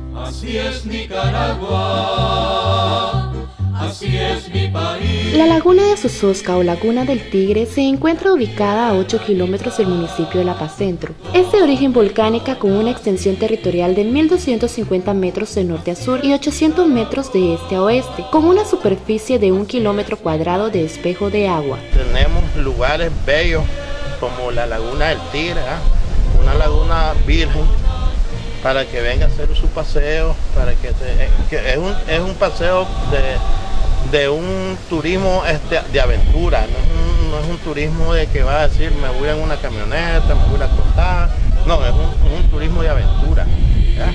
Así es Nicaragua, así es mi país. La laguna de Sososca o Laguna del Tigre se encuentra ubicada a 8 kilómetros del municipio de La Paz Centro. Es de origen volcánica con una extensión territorial de 1.250 metros de norte a sur y 800 metros de este a oeste, con una superficie de 1 kilómetro cuadrado de espejo de agua. Tenemos lugares bellos como la Laguna del Tigre, una laguna virgen, para que venga a hacer su paseo, para que es un paseo de un turismo de aventura, no es un turismo de que va a decir me voy en una camioneta, me voy a acostar, no, es un turismo de aventura, ¿ya?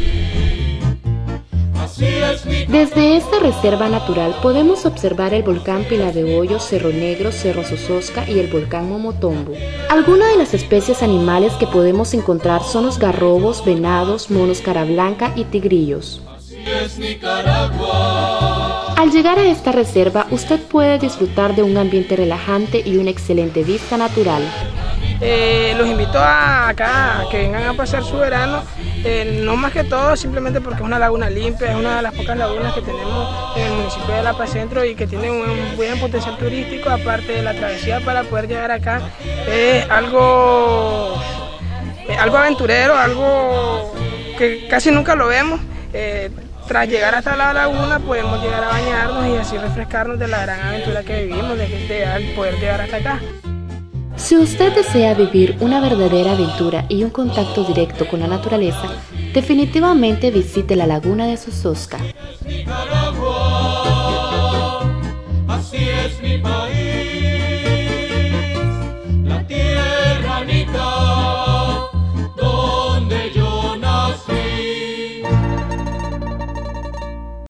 Desde esta reserva natural podemos observar el volcán Pila de Hoyo, Cerro Negro, Cerro Sososca y el volcán Momotombo. Algunas de las especies animales que podemos encontrar son los garrobos, venados, monos cara blanca y tigrillos. Al llegar a esta reserva, usted puede disfrutar de un ambiente relajante y una excelente vista natural. Los invito a que vengan a pasar su verano, no más que todo simplemente porque es una laguna limpia, es una de las pocas lagunas que tenemos en el municipio de La Paz Centro y que tiene un buen potencial turístico. Aparte de la travesía para poder llegar acá, es algo aventurero, algo que casi nunca lo vemos. Tras llegar hasta la laguna podemos llegar a bañarnos y así refrescarnos de la gran aventura que vivimos, de poder llegar hasta acá. Si usted desea vivir una verdadera aventura y un contacto directo con la naturaleza, definitivamente visite la Laguna de Sososca.